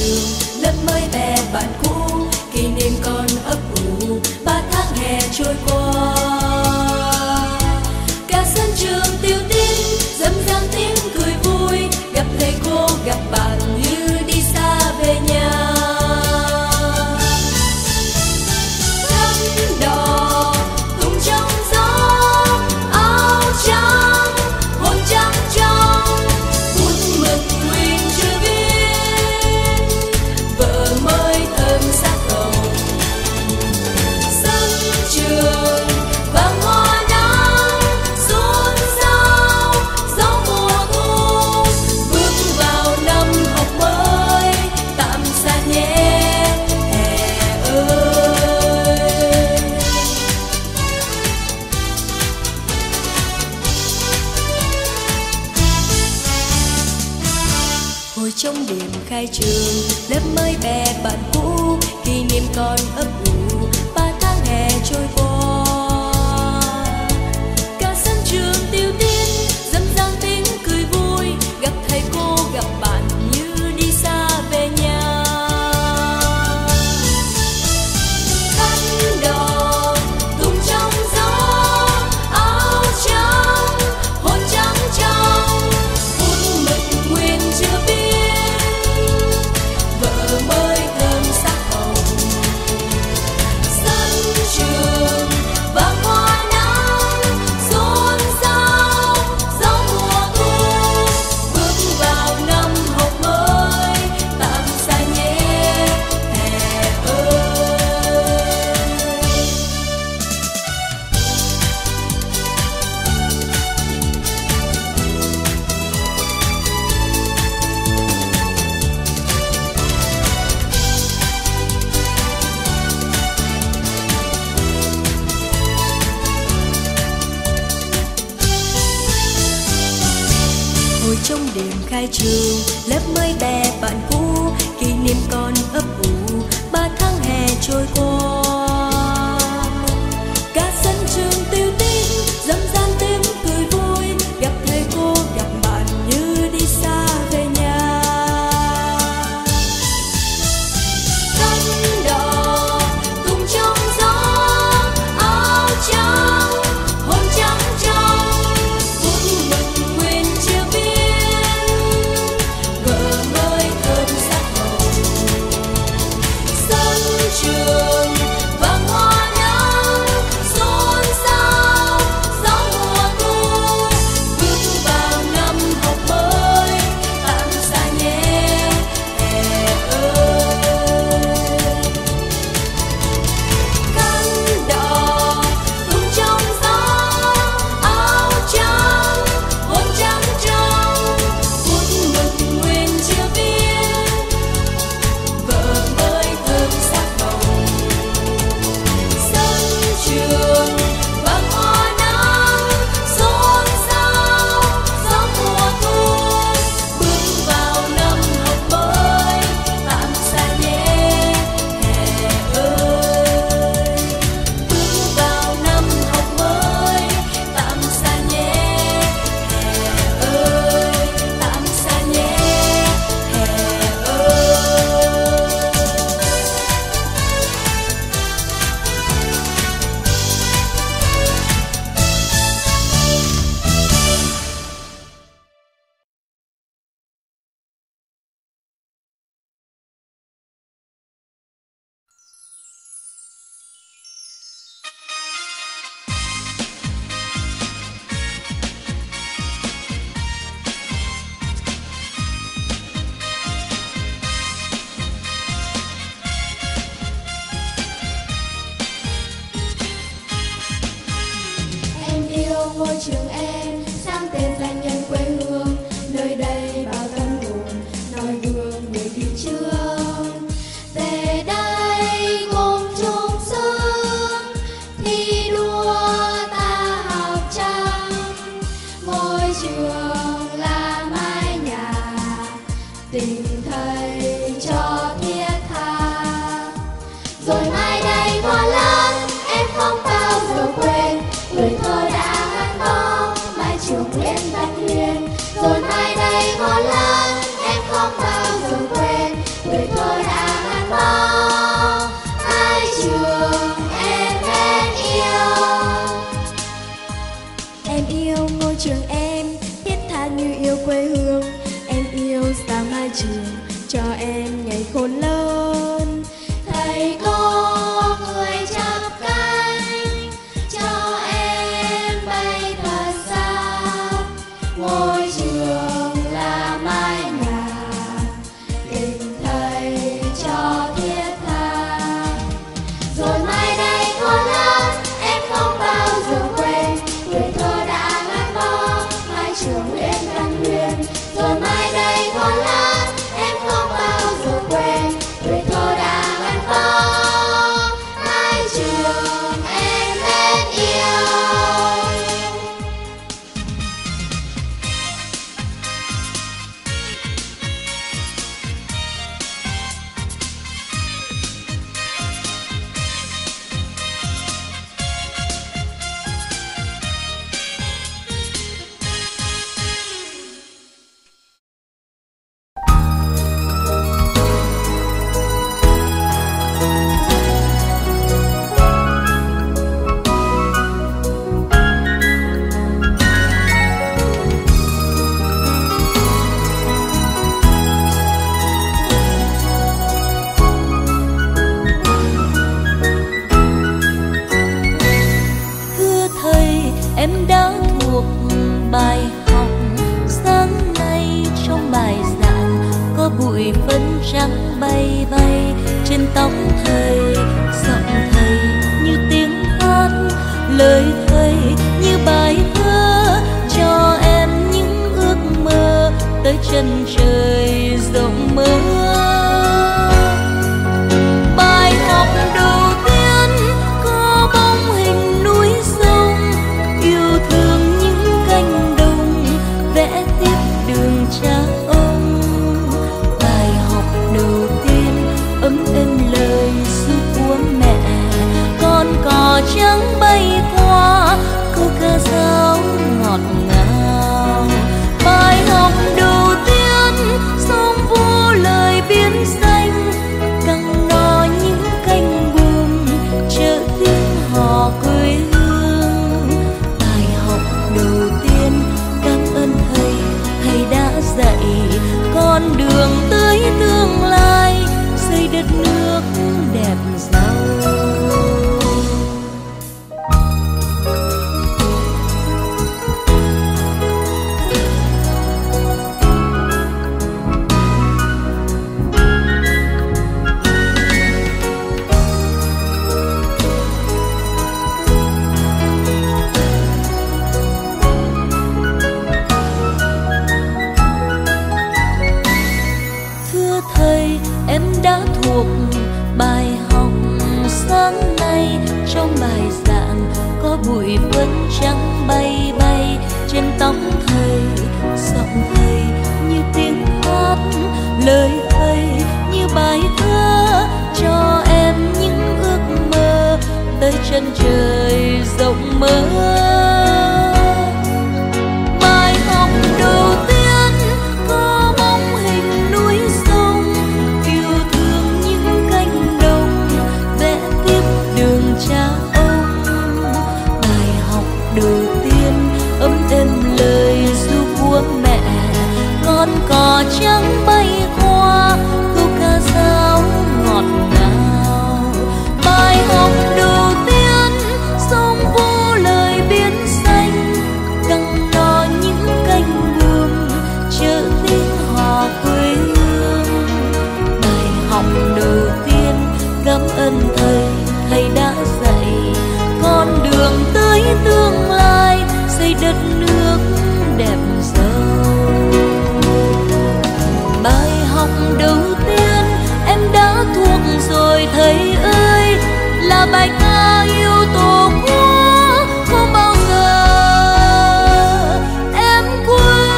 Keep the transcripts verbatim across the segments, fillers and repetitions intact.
trường, lớp mới bè bạn cũ, kỷ niệm còn ấp ủ, ba tháng hè trôi qua. Cả sân trường tiêu tím, râm ran tiếng cười vui, gặp thầy cô gặp bạn như đi xa về nhà. Thắm đỏ tung trong gió, áo trắng hồn trắng trong, bút mực nguyện chưa viết, vợ mới thơm sắc hồng. Sân trường vàng hoa nắng xôn xao, gió mùa thu bước vào năm học mới, tạm xa nhé hè ơi. Hồi trong đêm khai trường, lớp mới bè bạn cũ, kỷ niệm còn ấp ủ, ba tháng hè trôi qua. Cả sân trường tiêu tím, râm ran tiếng cười vui, gặp thầy cô gặp bạn như đi xa về nhà. Khăn đỏ tung trong gió, áo trắng hồn trắng trong, bút mực nguyện chưa viết, vợ mới thơm sắc hồng. Sân trường vàng hoa nắng xôn xao, gió mùa thu bước vào năm học mới, tạm xa nhé hè ơi. Hồi trong đêm khai trường, lớp mới bè bạn cũ, kỷ niệm còn ấp ủ, ba tháng hè trôi qua. Cả sân trường tiêu tím, râm ran tiếng cười vui, gặp thầy cô gặp bạn như đi xa về nhà. Khăn đỏ tung trong gió, áo trắng hồn trắng trong, bút mực nguyện chưa viết, vợ mới thơm sắc hồng. Sân trường vàng hoa nắng xôn xao, gió mùa thu bước vào năm học mới, tạm xa nhé hè ơi. Khăn đỏ tung trong gió, áo trắng hồn trắng trong, bút mực nguyện chưa viết, vợ mới thơm sắc hồng. Sân trường vàng hoa nắng xôn xao, gió mùa thu bước vào năm học mới, tạm xa nhé hè ơi. Bước vào năm học mới, tạm xa nhé hè ơi, tạm xa nhé hè ơi. Em yêu ngôi trường em, sang tên danh nhân quê hương, nơi đây bao tâm hồn, noi gương người đi trước. Về đây cùng chung sức, thi đua ta học trăng, ngôi trường là mái nhà, tình thầy cho thiết tha. Rồi mai đây thoa lớn, em không bao giờ quên tuổi thơ đã gắn bó trường em thiết tha như yêu quê hương. Em yêu sao hai trường cho em ngày khôn lớn. Thầy cô người chắp cánh cho em bay thật xa. Ngôi trường là mái nhà tình thầy cho thiết tha. Rồi mai đây con lớn em không bao giờ quên tuổi thơ đã gắn bó mái trường Nguyễn Văn Huyền. Rồi mai đây con lớn em không bao giờ quên tuổi thơ đã gắn bó mái trường em mến yêu. Thưa thầy, em đã thuộc bài học sáng nay. Trong bài giảng có bụi phấn trắng bay bay trên tóc thầy. Giọng thầy như tiếng hát, lời thầy như bài thơ cho em những ước mơ tới chân trời rộng mở. Bài học đầu tiên có bóng hình núi sông, yêu thương những cánh đồng vẽ tiếp đường cha ông. Bài học đầu tiên ấm êm lời ru của mẹ, con cò trắng bay qua câu ca dao ngọt ngào. Bài học đầu tiên sông vô lời biến xanh, căng no những cánh buồm chợ tiếng hò quê hương. Bài học đầu tiên cảm ơn thầy, thầy đã dạy con đường tới tương lai, xây đất nước đẹp giàu. Thưa thầy, em đã thuộc bài học sáng nay. Trong bài giảng có bụi phấn trắng bay bay trên tóc thầy. Giọng thầy như tiếng hát, lời thầy như bài thơ cho em những ước mơ tới chân trời rộng mở. Bài học đầu tiên có bóng hình núi sông, yêu thương những cánh đồng vẽ tiếp đường cha ông. Bài học đầu tiên ấm êm lời ru của mẹ, con cò trắng bay qua câu ca dao ngọt ngào. Bài học đầu tiên sông vô lời biến xanh, căng no những cánh buồm chợ tiếng hò quê hương. Bài học đầu tiên cảm ơn thầy, thầy đã dạy con đường tới tương lai, xây đất nước đẹp giàu. Bài học đầu tiên em đã thuộc rồi thầy ơi, là bài ca yêu tổ quốc không bao giờ em quên.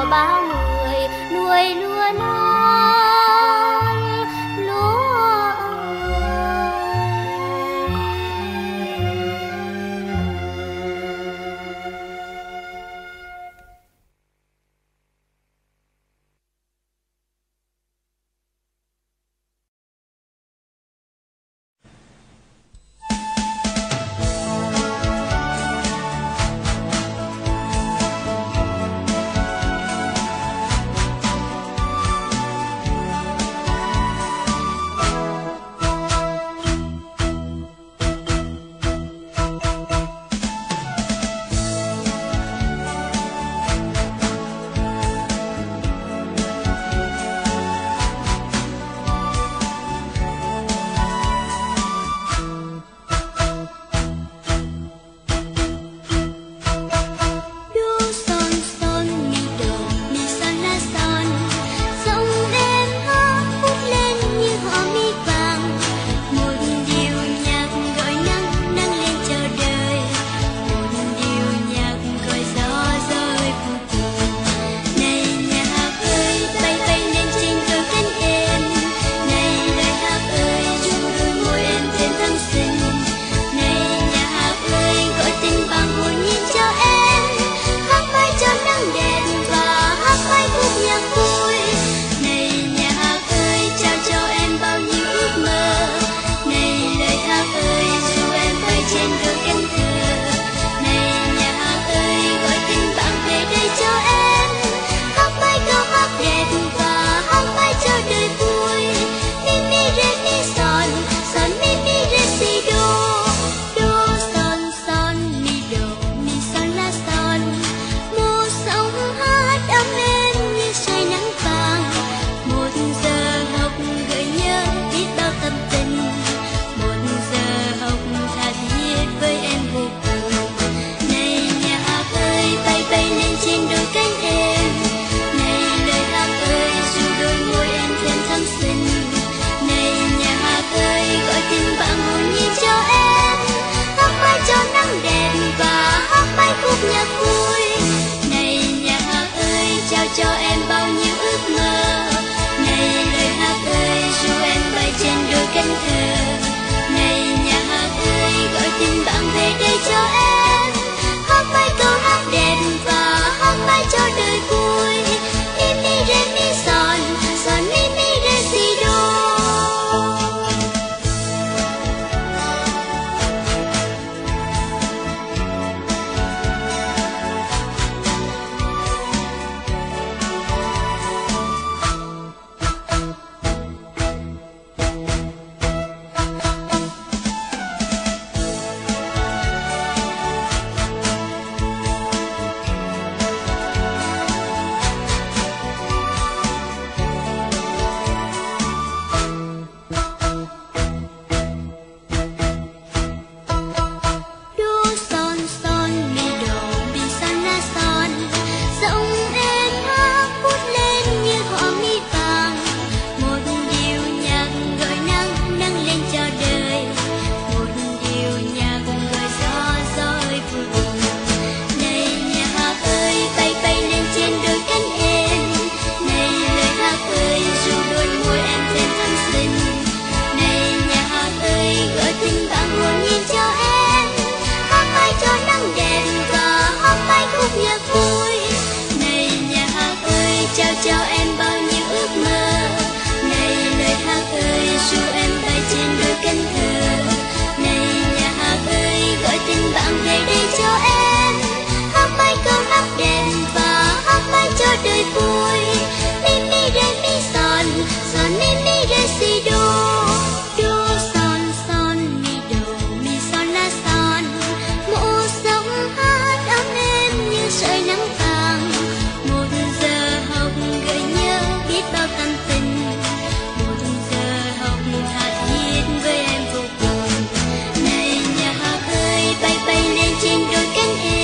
của bao người nuôi lúa non lúa trên đôi cánh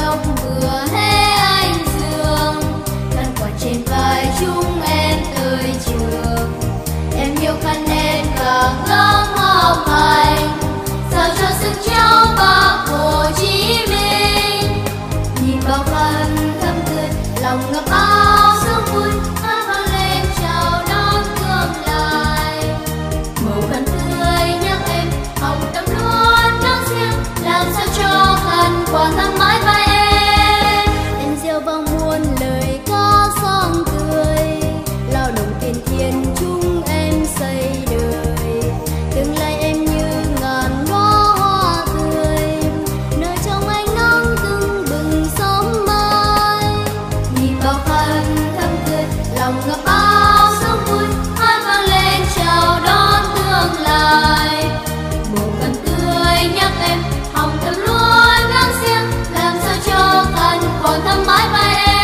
độc vừa hé anh dương, khăn quàng trên vai chúng em tới trường. Em yêu khăn đen và gấm hồng hành, sao cho sức trao Bác Hồ Chí Minh. Nhìn bao khăn thắm tươi, lòng ngập áo sương vui, hát vang lên chào đón tương lai. Màu khăn tươi nhắc em học tập luôn nắng riêng, làm sao cho khăn quàng thắm mãi vai em. Em gieo vang muôn lời ca sáng tươi, lao động kiên thiên chúng em xây đời. Tương lai em như ngàn đóa hoa tươi, nơi trong ánh nắng tưng bừng sớm mai. Nhìn bao khăn thắm tươi, lòng ngập áo sương vui, hát vang lên chào đón tương lai. Màu khăn tươi nhắc em học tập luôn nắng riêng, làm sao cho khăn còn thắm mãi vai em.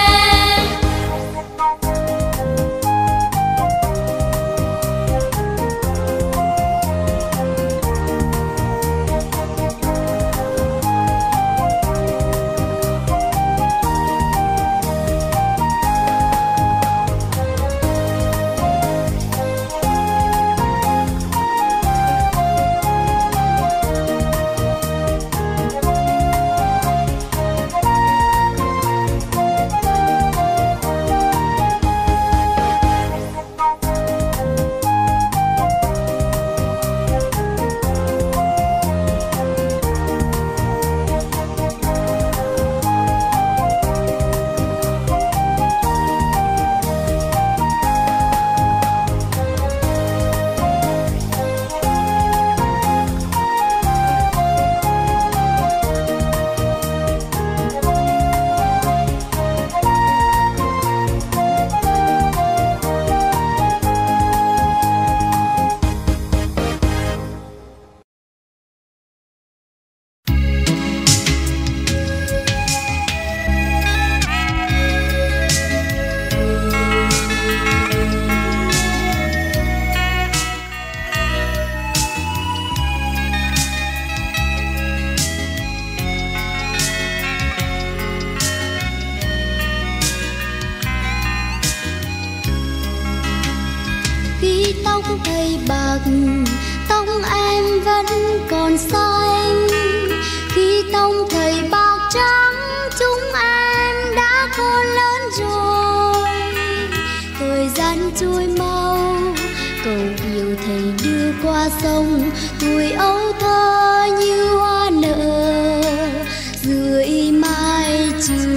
Khi tóc thầy bạc, tóc em vẫn còn xanh. Khi tóc thầy bạc trắng, chúng em đã khôn lớn rồi. Thời gian trôi mau, cầu kiều thầy đưa qua sông. Tuổi ấu thơ như hoa nở dưới mái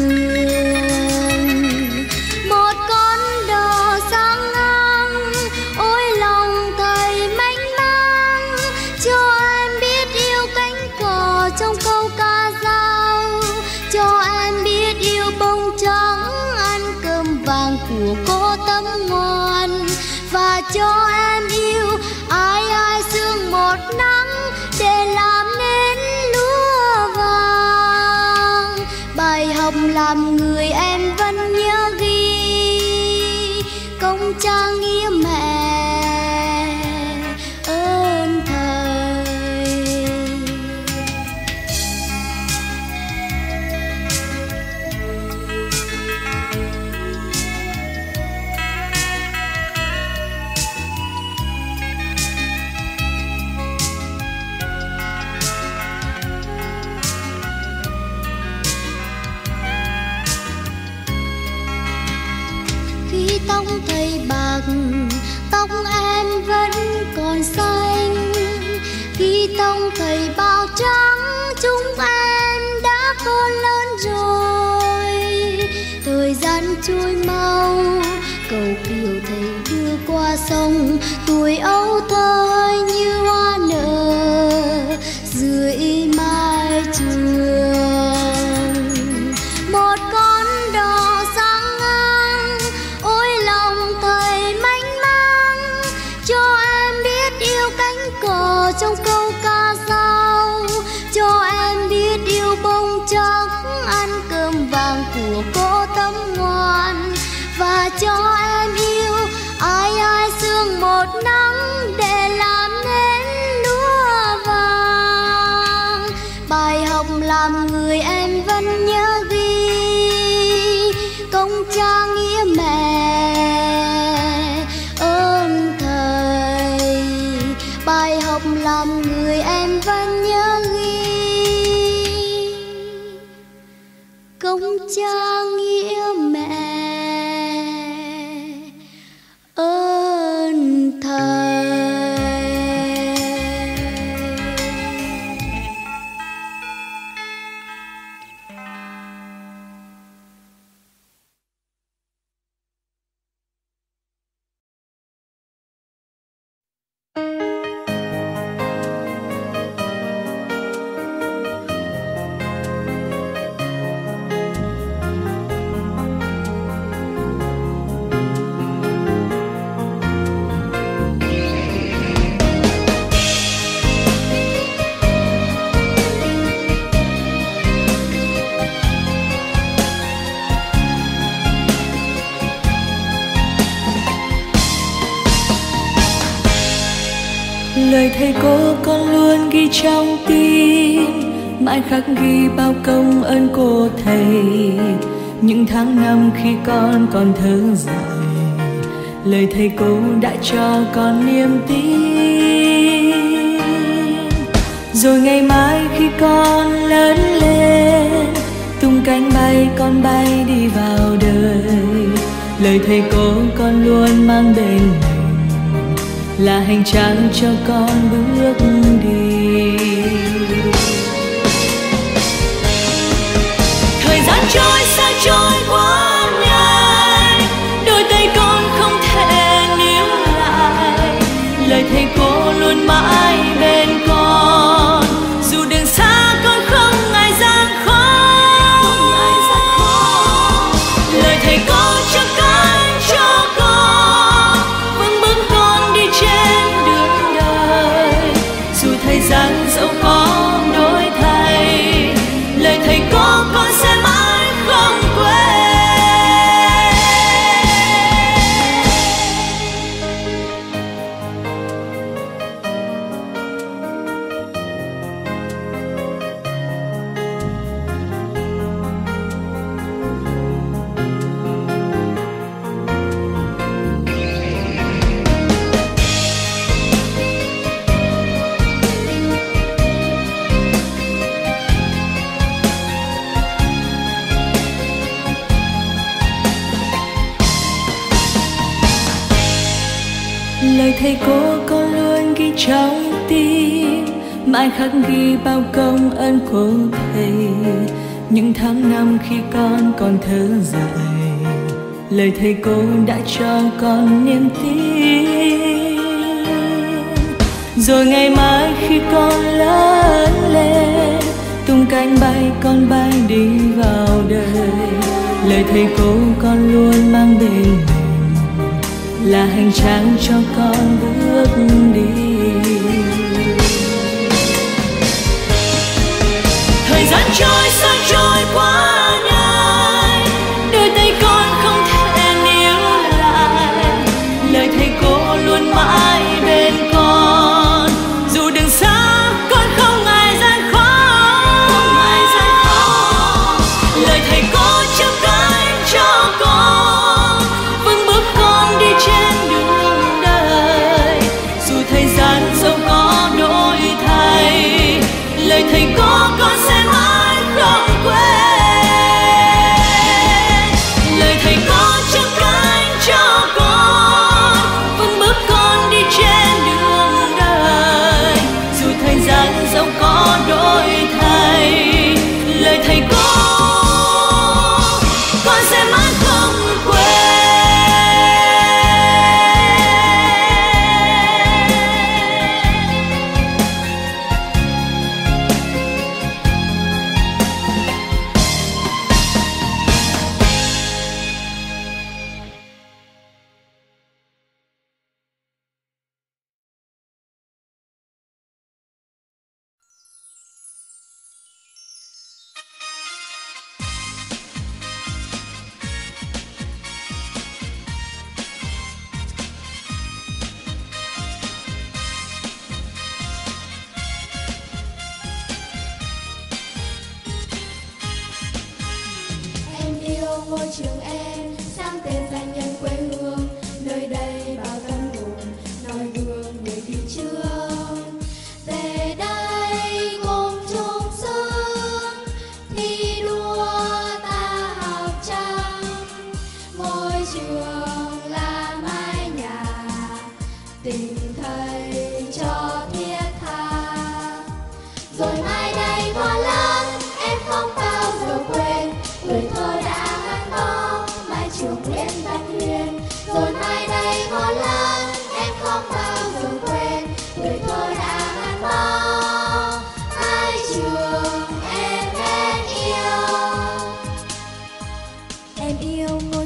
trường. Một con đò sáng nắng, ôi lòng thầy mênh mang, cho em biết yêu cánh cò trong câu ca dao, cho em biết yêu bông trắng ăn cơm vàng của cô Tấm ngoan, và cho em yêu ai ai sương một nắng để làm nên lúa vàng. Bài học làm người em vẫn nhớ ghi, công cha nghĩa mẹ ơn thầy. Khi tóc thầy bạc, tóc em vẫn còn xanh. Khi tóc thầy bạc trắng, chúng em đã khôn lớn rồi. Thời gian trôi mau, cầu kiều thầy đưa qua sông. Tuổi ấu thơ như hoa nở dưới mái trường. Một con đò sáng ngang, ôi lòng thầy mênh mang, cho em biết yêu cánh cò trong câu ca dao, cho em biết yêu bông trắng ăn cơm vàng của cô Tấm ngoan, và cho em yêu ai ai sương một nắng cha nghĩa mẹ ơn thầy. Lời thầy cô con luôn ghi trong tim, mãi khắc ghi bao công ơn của thầy. Những tháng năm khi con còn thơ dại, lời thầy cô đã cho con niềm tin. Rồi ngày mai khi con lớn lên, tung cánh bay con bay đi vào đời. Lời thầy cô con luôn mang bên mình, là hành trang cho con bước đi. Thời gian trôi xa trôi quá nhanh, đôi tay con không thể níu lại. Lời thầy cô luôn mãi bên con, dù đường xa con không ngại gian khó. Lời thầy cô cho cánh cho con, vững bước con đi trên đường đời. Dù thời gian dẫu có đổi thay, lời thầy cô con sẽ mãi không quên. Lời thầy cô con luôn ghi trong tim, mãi khắc ghi bao công ơn của thầy. Những tháng năm khi con còn thơ dại, lời thầy cô đã cho con niềm tin. Rồi ngày mai khi con lớn lên, tung cánh bay con bay đi vào đời. Lời thầy cô con luôn mang bên mình, là hành trang cho con bước đi. Thời gian trôi xa trôi quá nhanh, đôi tay con không thể níu lại. Lời thầy cô luôn mãi bên con, dù đường xa con không ngại gian khó. Lời thầy cô chắp cánh cho con, vững bước con đi trên đường đời. Dù thời gian dẫu có đổi thay, lời thầy cô con sẽ mãi không quên. Lời thầy cô chắp cánh cho con, vững bước con đi trên đường đời. Dù thời gian dẫu có đổi thay, lời thầy cô con sẽ mãi không quên. Em yêu ngôi trường em, sáng tên danh nhân quê hương, nơi đây bao tâm hồn noi gương người đi trước. Về đây cùng chung sức thi đua ta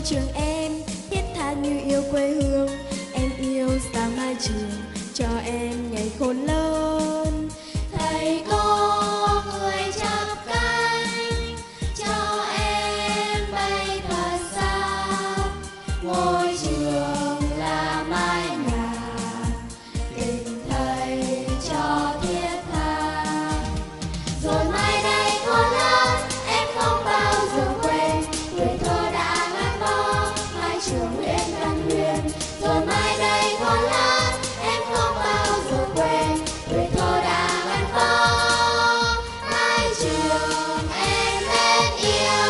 trường em thiết tha như yêu quê hương. Em yêu sáng mai trường cho em ngày khôn lớn. Thầy cô người chắp cánh cho em bay thật xa. Ngôi trường là mái nhà tình thầy cho thiết tha. Rồi mai đây con lớn em không bao giờ quên tuổi thơ đã gắn bó mái trường Nguyễn Văn Huyền. Rồi mai đây con lớn em không bao giờ quên tuổi thơ đã gắn bó mái trường em mến yêu.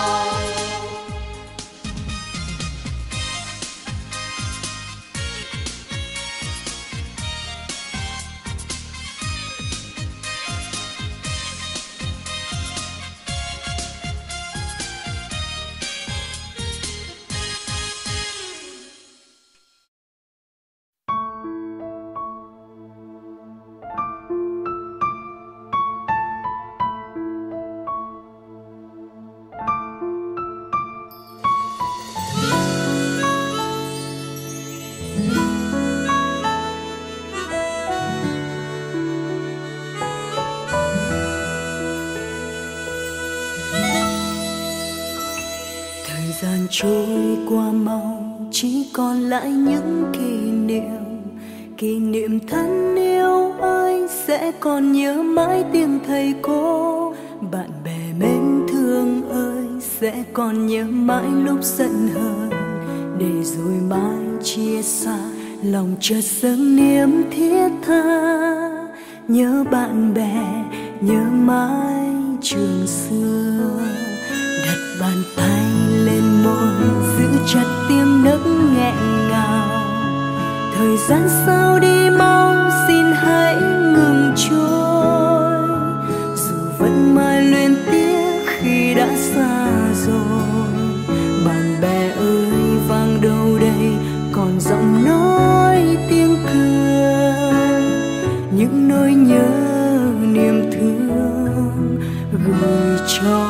Thời gian trôi qua mau, chỉ còn lại những kỷ niệm. Kỷ niệm thân yêu ơi, sẽ còn nhớ mãi tiếng thầy cô. Bạn bè mến thương ơi, sẽ còn nhớ mãi lúc giận hờn. Để rồi mai chia xa, lòng chợt dâng niềm thiết tha. Nhớ bạn bè, nhớ mãi trường xưa. Đặt bàn tay lên môi, giữ chặt tiếng nấc nghẹn ngào. Thời gian sao đi mau, xin hãy ngừng trôi. Dù vẫn mãi luyến tiếc khi đã xa rồi. Bạn bè ơi, vang đâu đây còn giọng nói tiếng cười. Những nỗi nhớ niềm thương gửi cho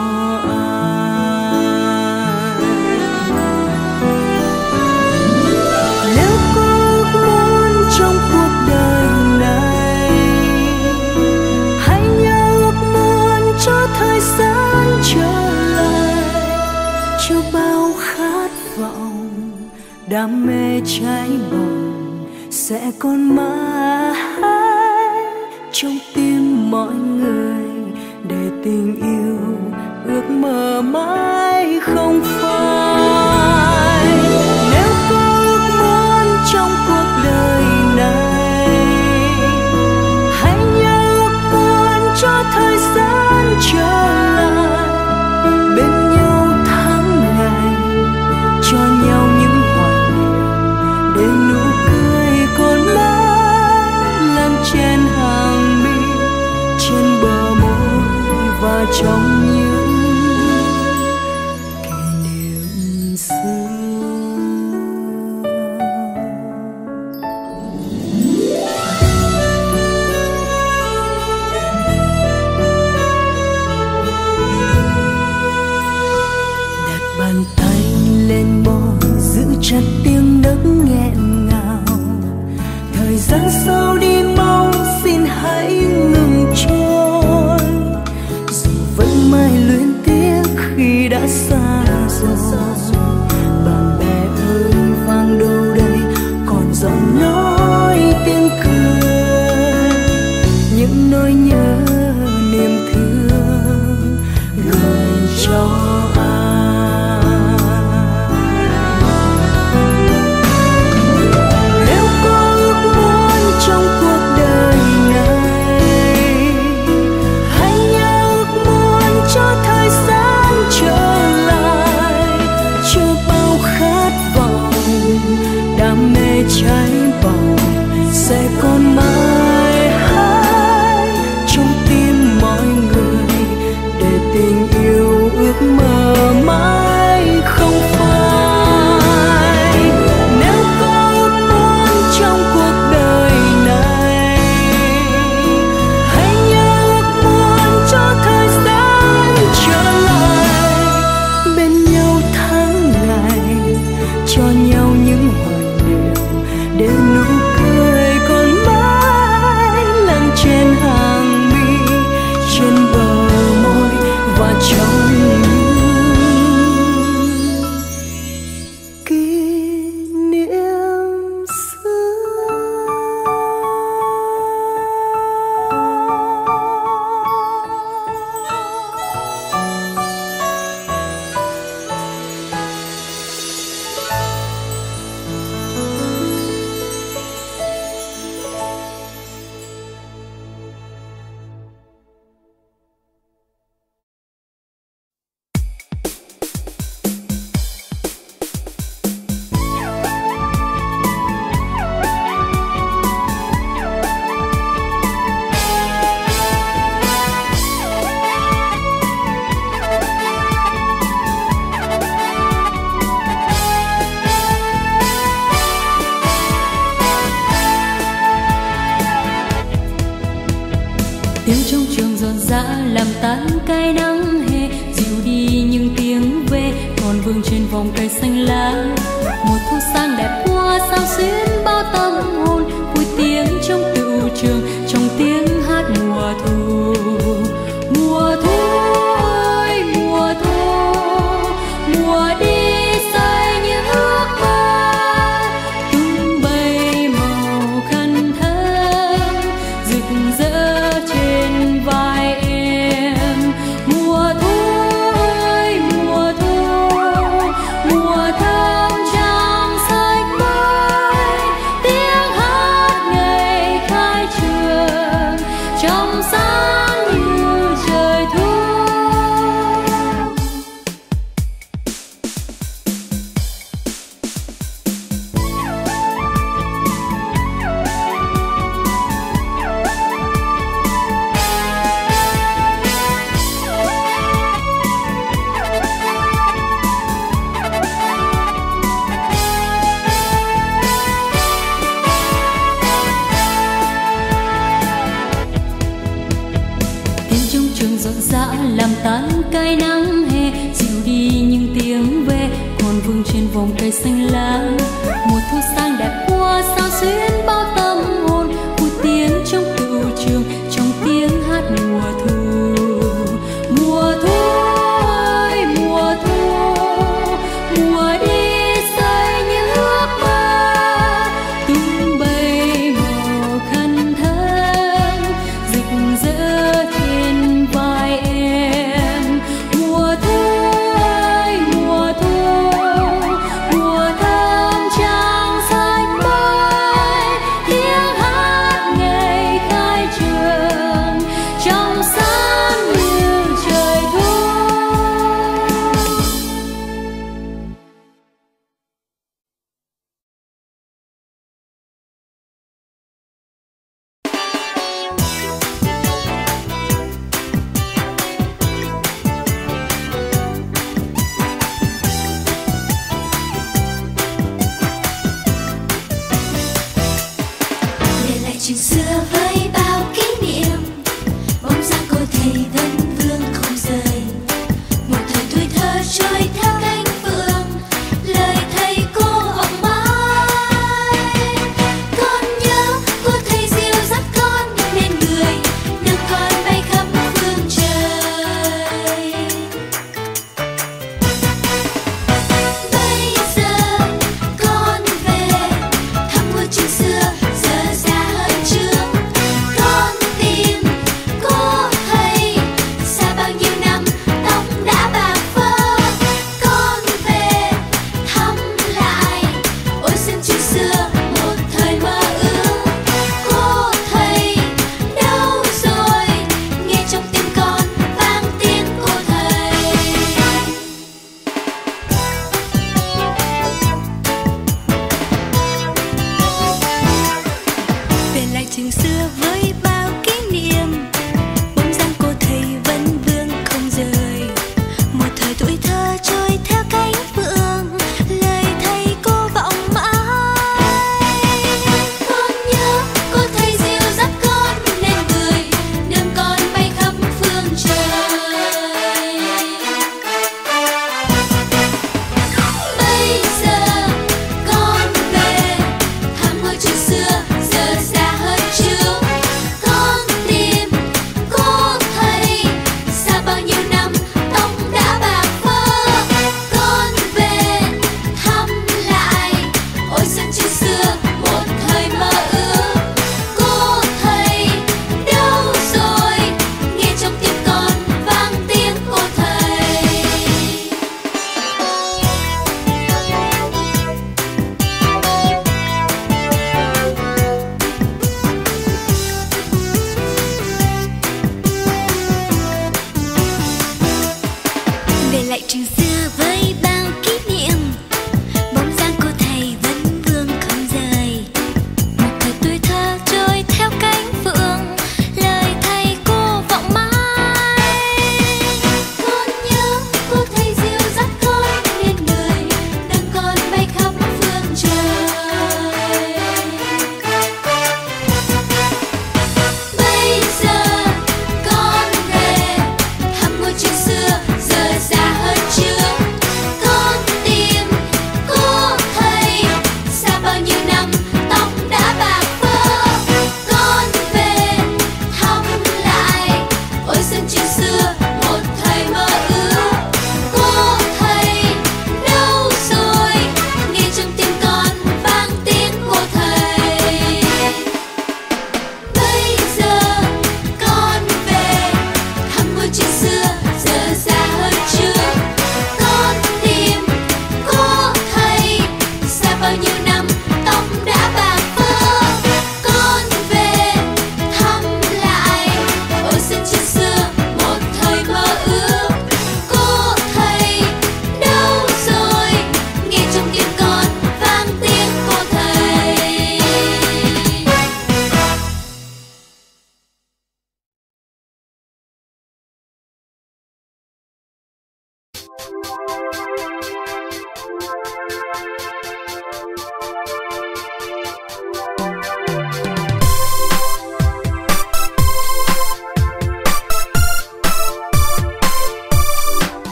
ai. Nếu có ước muốn trong cuộc đời này, hãy nhớ ước muốn cho thời gian trở lại. Cho bao khát vọng, đam mê cháy bỏng sẽ còn mãi trong tim mọi người. Để tình yêu ước mơ mãi không phai. Nếu có ước muốn trong cuộc đời này, hãy nhớ ước muốn cho thời gian trở lại. Bên nhau tháng ngày, cho nhau những hoài niệm. Để nụ cười còn mãi làm chen hàng mi trên bờ môi và trong những kỷ niệm xưa. Đặt bàn tay lên môi, giữ chặt tiếng nấc nghẹn ngào. Thời gian sao đi mau, xin hãy ngừng trôi. Dù vẫn mãi luyến tiếc khi đã xa rồi. Bạn bè ơi, vang đâu đây còn giọng nói tiếng cười. Những nỗi nhớ niềm thương gửi cho ai. Nếu có ước muốn trong cuộc đời này, hãy nhớ ước muốn cho thời gian trở lại. làm tan cái nắng hè, dịu đi những tiếng ve còn vương trên vòng cây xanh lá. Mùa thu sang đẹp qua sao xuyến bao tâm hồn, vui tiếng trong tựu trường, trong tiếng hát mùa thu. Mùa thu ơi mùa thu, mùa đi xây những ước mơ, tung bay màu khăn thơm rực rỡ trên vai em. Mùa thu ơi mùa thu, mùa thơm trong xanh mới, tiếng hát ngày khai trường trong sáng như trời thu. Tiếng trong trường rộn rã làm tan cái nắng hè, dịu đi những tiếng ve còn vương trên vòng cây xanh lá. Mùa thu sang đẹp qua sao xuyến bao tâm hồn, vui tiếng trong tựu trường, trong tiếng hát mùa thu. Mùa thu ơi mùa thu, mùa đi xây những ước mơ, tung bay màu khăn thơm rực rỡ trên vai em. Mùa thu ơi mùa thu, mùa thơm trong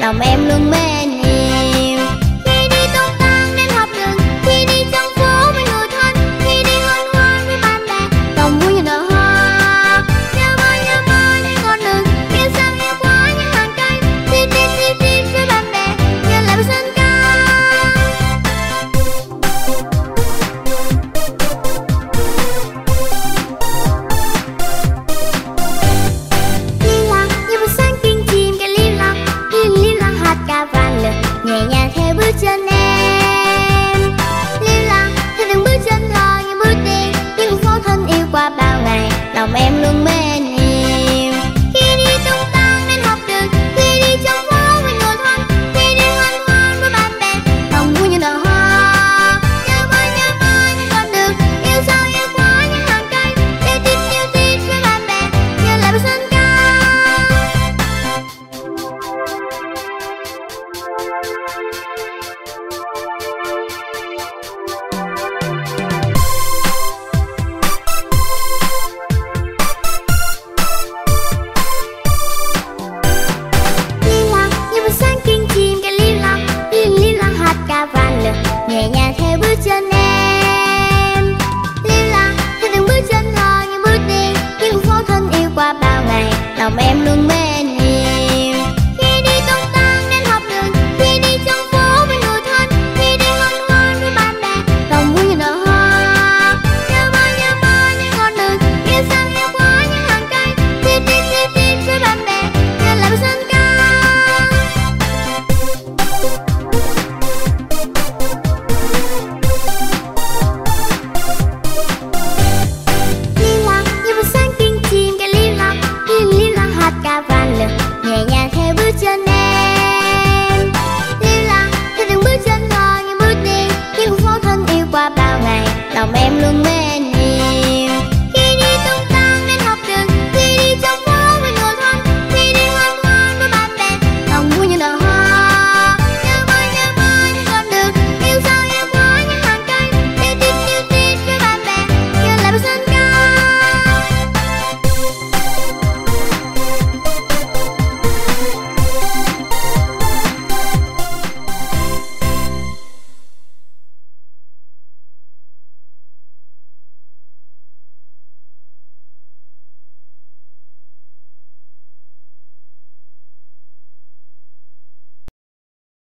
lòng em luôn mến yêu. Khi đi tung tăng đến học đường, khi đi trong phố với người thân, khi đi hân hoan với bạn bè, lòng vui như nở hoa. Nhớ mơ nhớ mơ những con đường, yêu sao yêu quá những hàng cây, đi đi đi đi với bạn bè, nhớ lại bước chân ca. Lila như một sáng kinh chim cái lila, lila hạt cà vàng lượn nhẹ nhàng theo bước chân em. Lila theo từng bước chân thon như bước đi những con phố thân yêu qua bao ngày, lòng em luôn mến yêu. Khi đi tung tăng đến học đường, khi đi trong phố với người thân, khi đi hân hoan với bạn bè, lòng vui như nở hoa. Nhớ mơ nhớ mơ những con đường, yêu sao yêu quá những hàng cây, yêu tin yêu tin với bạn bè, nhớ lại bước chân ca. Lila như một sáng kinh chim cái lila, lila hạt cà vàng lượn nhẹ nhàng theo bước chân em. Lila theo từng bước chân thon như bước đi những con phố thân yêu qua bao ngày, lòng em luôn mến yêu. Khi đi tung tăng đến học đường, khi đi trong phố với người thân, khi đi hân hoan với bạn bè, lòng vui như nở hoa. Nhớ mơ nhớ mơ những con đường, yêu sao yêu quá những hàng cây, đi đi đi đi với bạn bè, nhớ lại bước chân ca. Lila như một sáng kinh chim cái lila, lila hạt cà vàng lượn nhẹ nhàng theo bước chân em. Lila theo từng bước chân thon như bước đi những con phố thân yêu qua bao ngày, lòng em luôn mến